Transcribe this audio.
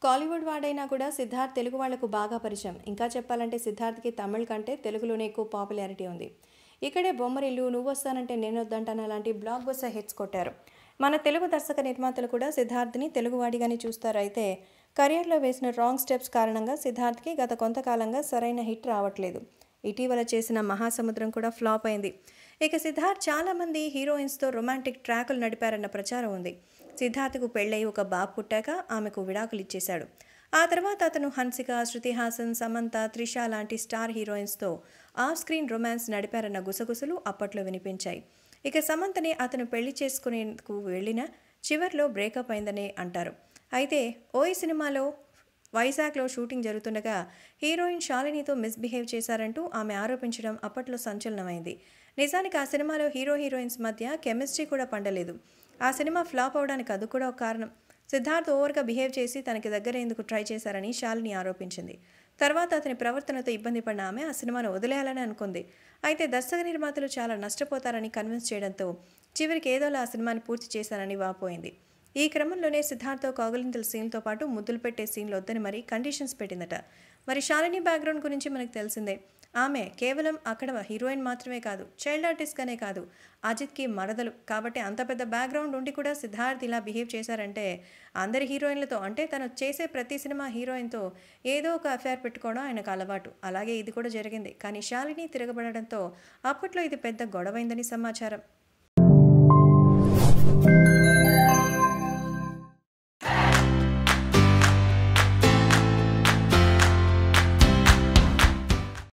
కాలీవుడ్ వాడైనా కూడా సిద్ధార్థ్ తెలుగు వాళ్లకు బాగా పరిచయం. ఇంకా చెప్పాలంటే సిద్ధార్థ్కి తమిళ్ కంటే తెలుగులోనే ఎక్కువ పాపులారిటీ ఉంది. ఇక్కడే బొమ్మరిల్లు, నువ్వొస్తానంటే నేనొద్దంటాను లాంటి బ్లాక్ బస్టర్ హిట్స్ కొట్టారు. మన తెలుగు దర్శక నిర్మాతలు కూడా సిద్ధార్థ్ని తెలుగువాడిగానే చూస్తారు. అయితే కెరియర్లో వేసిన రాంగ్ స్టెప్స్ కారణంగా సిద్ధార్థ్కి గత కొంతకాలంగా సరైన హిట్ రావట్లేదు. ఇటీవల చేసిన మహాసముద్రం కూడా ఫ్లాప్ అయింది. ఇక సిద్ధార్థ్ చాలామంది హీరోయిన్స్తో రొమాంటిక్ ట్రాకులు నడిపారన్న ప్రచారం ఉంది. సిద్ధార్థ్కు పెళ్ళై ఒక బాబు పుట్టాక ఆమెకు విడాకులు ఇచ్చేశాడు. ఆ తర్వాత అతను హన్సిక, శృతి హాసన్, సమంత, త్రిష లాంటి స్టార్ హీరోయిన్స్తో ఆఫ్ స్క్రీన్ రొమాన్స్ నడిపారన్న గుసగుసలు అప్పట్లో వినిపించాయి. ఇక సమంతని అతను పెళ్లి చేసుకునేందుకు వెళ్ళిన చివర్లో బ్రేకప్ అయిందనే అంటారు. అయితే ఓయ్ సినిమాలో వైజాగ్లో షూటింగ్ జరుగుతుండగా హీరోయిన్ శాలినితో మిస్బిహేవ్ చేశారంటూ ఆమె ఆరోపించడం అప్పట్లో సంచలనమైంది. నిజానికి ఆ సినిమాలో హీరోయిన్స్ మధ్య కెమిస్ట్రీ కూడా పండలేదు. ఆ సినిమా ఫ్లాప్ అవడానికి అది కూడా ఒక కారణం. సిద్ధార్థ్ ఓవర్గా బిహేవ్ చేసి తనకి దగ్గరేందుకు ట్రై చేశారని శాలిని ఆరోపించింది. తర్వాత అతని ప్రవర్తనతో ఇబ్బంది పడిన ఆమె ఆ సినిమాను వదిలేయాలని అనుకుంది. అయితే దర్శక నిర్మాతలు చాలా నష్టపోతారని కన్విన్స్ చేయడంతో చివరికి ఏదోలా ఆ సినిమాని పూర్తి చేశారని వాపోయింది. ఈ క్రమంలోనే సిద్ధార్థ్తో కౌగిలింతల సీన్తో పాటు ముద్దులు పెట్టే సీన్లు వద్దని మరీ కండిషన్స్ పెట్టిందట. మరి శాలిని బ్యాక్గ్రౌండ్ గురించి మనకు తెలిసిందే. ఆమె కేవలం అక్కడ హీరోయిన్ మాత్రమే కాదు, చైల్డ్ ఆర్టిస్ట్గానే కాదు, అజిత్కి మరదలు. కాబట్టి అంత పెద్ద బ్యాక్గ్రౌండ్ ఉండి కూడా సిద్ధార్థ్ ఇలా బిహేవ్ చేశారంటే అందరి హీరోయిన్లతో, అంటే తను చేసే ప్రతి సినిమా హీరోయిన్తో ఏదో ఒక అఫేర్ పెట్టుకోవడం ఆయనకు అలవాటు. అలాగే ఇది కూడా జరిగింది. కానీ శాలిని తిరగబడడంతో అప్పట్లో ఇది పెద్ద గొడవైందని సమాచారం.